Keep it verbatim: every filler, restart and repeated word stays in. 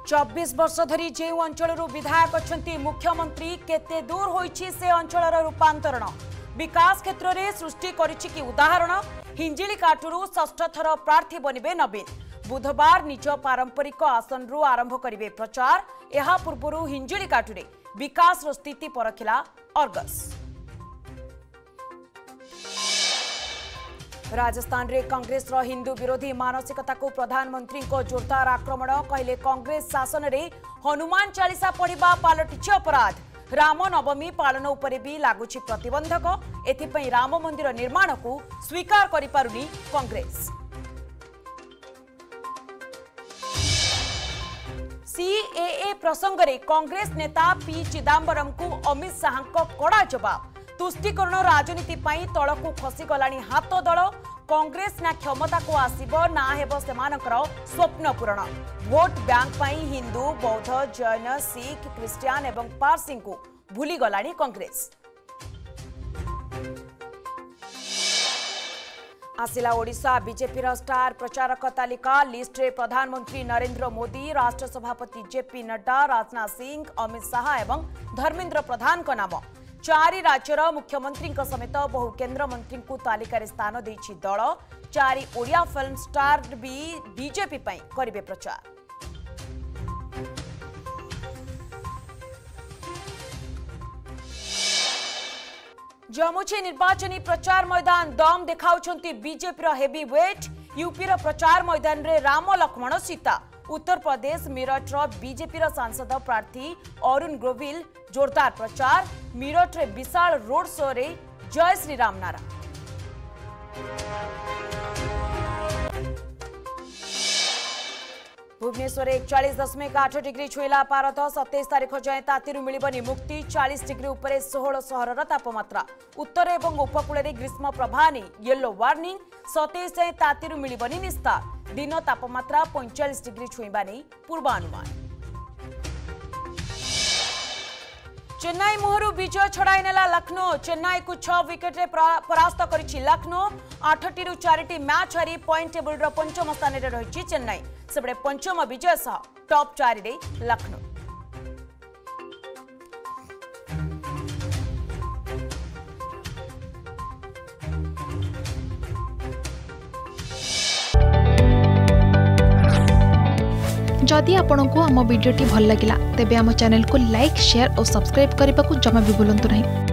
चौबीस वर्ष धरी जे अंचल विधायक अच्छा मुख्यमंत्री केते दूर होईछि से अंचल रूपांतरण विकास क्षेत्र में सृष्टि करिछि कि उदाहरण हिंजिली काटुरु षष्ठ थर प्रार्थी बनिबे नवीन बुधवार निज पारंपरिक आसन रु आरंभ करिवे प्रचार एहा पूर्वरु हिंजिली काटुरे विकास रो स्थिति परखिला अर्गस। राजस्थान रे कांग्रेस रो हिंदू विरोधी मानसिकता को प्रधानमंत्री को जोरदार आक्रमण कहले कांग्रेस शासन रे हनुमान चालीसा पढ़िबा पालटिछि अपराध राम नवमी पालन उपरे भी लागुछि प्रतिबंधक एथिपई राम मंदिर निर्माण को स्वीकार करि पारुनी कांग्रेस। सीएए प्रसंग रे कांग्रेस नेता पी चिदंबरम को अमित शाह को कड़ा जवाब तुष्टिकरण राजनीति पाई तलकू खसी गलानी हाथ दल कांग्रेस ना क्षमता को आसीबो ना हेबो सेमानकर स्वप्न पूरण वोट बैंक पाई हिंदू बौद्ध जैन सिख क्रिश्चियन एवं पारसी को भूली गलानी कांग्रेस। आसिला ओडिशा बीजेपी रा स्टार प्रचारक तालिका लिस्ट रे प्रधानमंत्री नरेंद्र मोदी राष्ट्र सभापति जेपी नड्डा राजनाथ सिंह अमित शाह एवं धर्मेंद्र प्रधान का नाम चारि राज्यर मुख्यमंत्री समेत बहु केंद्र मंत्री को तालिका स्थान देछि दल चारि ओडिया फिल्म स्टार भी बीजेपी पई करिवे प्रचार। जमुछी निर्वाचनी प्रचार मैदान दम देखाउछंती बीजेपी रो हेवी वेट यूपी रो प्रचार मैदान रे राम लक्ष्मण सीता उत्तर प्रदेश मीरठ रो बीजेपी रो सांसद प्रार्थी अरुण ग्रोविल जोरदार प्रचार मीरठ रे विशाल रोड शो रे जय श्री राम नारा। भुवनेश्वर एकचालीस दशमिक आठ डिग्री छुईला पारद सत्ताईस तारीख जाए तातीरु मिलिबनी मुक्ति चालीस डिग्री उपरे षोहल सहरर तापमात्रा उत्तर एवं उपकूल ग्रीष्म प्रभा नहीं येलो वार्निंग सत्ताईस जाए तातीरु मिलिबनी निस्तार दिन तापमात्रा पैंतालीस डिग्री छुईबा नहीं पूर्वानुमान। चेन्नई मुहरु विजय छड़ाई नेला लखनऊ चेन्नई को छह विकेट रे परास्त करिछि लखनऊ आठटी रु चारिटी मैच हारी पॉइंट टेबल रो पंचम स्थान रे रहिछि चेन्नई सेबडे पंचम विजय सह टॉप चारि रे लखनऊ। जदि आपंक आम भिडी भल लगा तेब आम चैनल को लाइक शेयर और सब्सक्राइब करने को जमा भी भूलु नहीं।